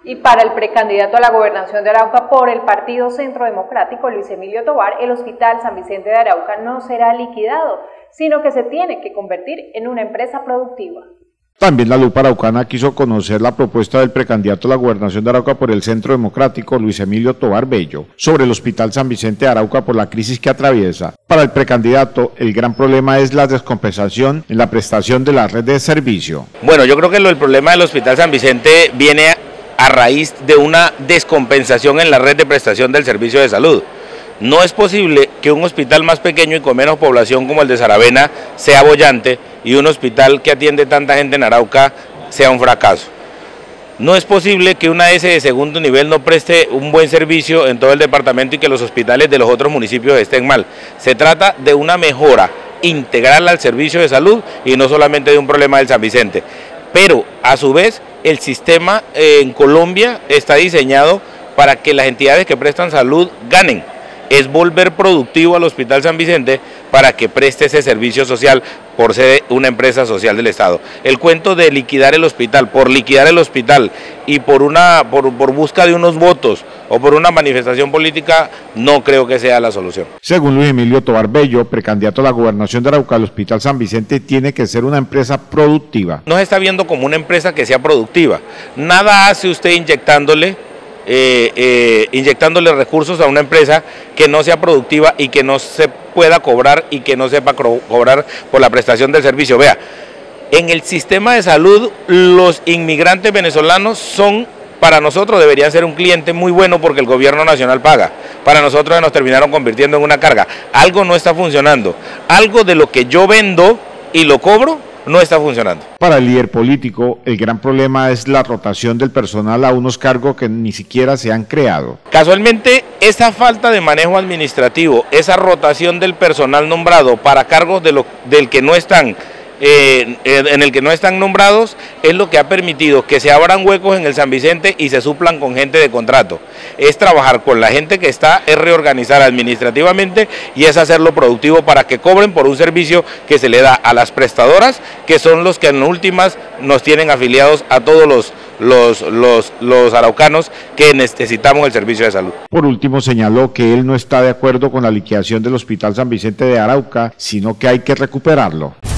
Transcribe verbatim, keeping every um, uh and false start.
Y para el precandidato a la gobernación de Arauca por el Partido Centro Democrático, Luis Emilio Tovar, el Hospital San Vicente de Arauca no será liquidado, sino que se tiene que convertir en una empresa productiva. También la Lupa Araucana quiso conocer la propuesta del precandidato a la gobernación de Arauca por el Centro Democrático, Luis Emilio Tovar Bello, sobre el Hospital San Vicente de Arauca por la crisis que atraviesa. Para el precandidato, el gran problema es la descompensación en la prestación de la red de servicio. Bueno, yo creo que lo, el problema del Hospital San Vicente viene a, a raíz de una descompensación en la red de prestación del servicio de salud. No es posible que un hospital más pequeño y con menos población como el de Saravena sea boyante y un hospital que atiende tanta gente en Arauca sea un fracaso. No es posible que una ese de segundo nivel no preste un buen servicio en todo el departamento y que los hospitales de los otros municipios estén mal. Se trata de una mejora integral al servicio de salud y no solamente de un problema del San Vicente. Pero a su vez el sistema eh, en Colombia está diseñado para que las entidades que prestan salud ganen. Es volver productivo al Hospital San Vicente para que preste ese servicio social por ser una empresa social del Estado. El cuento de liquidar el hospital, por liquidar el hospital y por, una, por, por busca de unos votos o por una manifestación política, no creo que sea la solución. Según Luis Emilio Tovar Bello, precandidato a la gobernación de Arauca, el Hospital San Vicente tiene que ser una empresa productiva. No se está viendo como una empresa que sea productiva. Nada hace usted inyectándole Eh, eh, inyectándole recursos a una empresa que no sea productiva y que no se pueda cobrar y que no sepa cobrar por la prestación del servicio. Vea, en el sistema de salud los inmigrantes venezolanos son, para nosotros deberían ser un cliente muy bueno porque el gobierno nacional paga. Para nosotros nos terminaron convirtiendo en una carga. Algo no está funcionando. Algo de lo que yo vendo y lo cobro no está funcionando. Para el líder político, el gran problema es la rotación del personal a unos cargos que ni siquiera se han creado. Casualmente, esa falta de manejo administrativo, esa rotación del personal nombrado para cargos de lo, del que no están, eh, en el que no están nombrados, es lo que ha permitido que se abran huecos en el San Vicente y se suplan con gente de contrato. Es trabajar con la gente que está, es reorganizar administrativamente y es hacerlo productivo para que cobren por un servicio que se le da a las prestadoras, que son los que en últimas nos tienen afiliados a todos los, los, los, los araucanos que necesitamos el servicio de salud. Por último, señaló que él no está de acuerdo con la liquidación del Hospital San Vicente de Arauca, sino que hay que recuperarlo.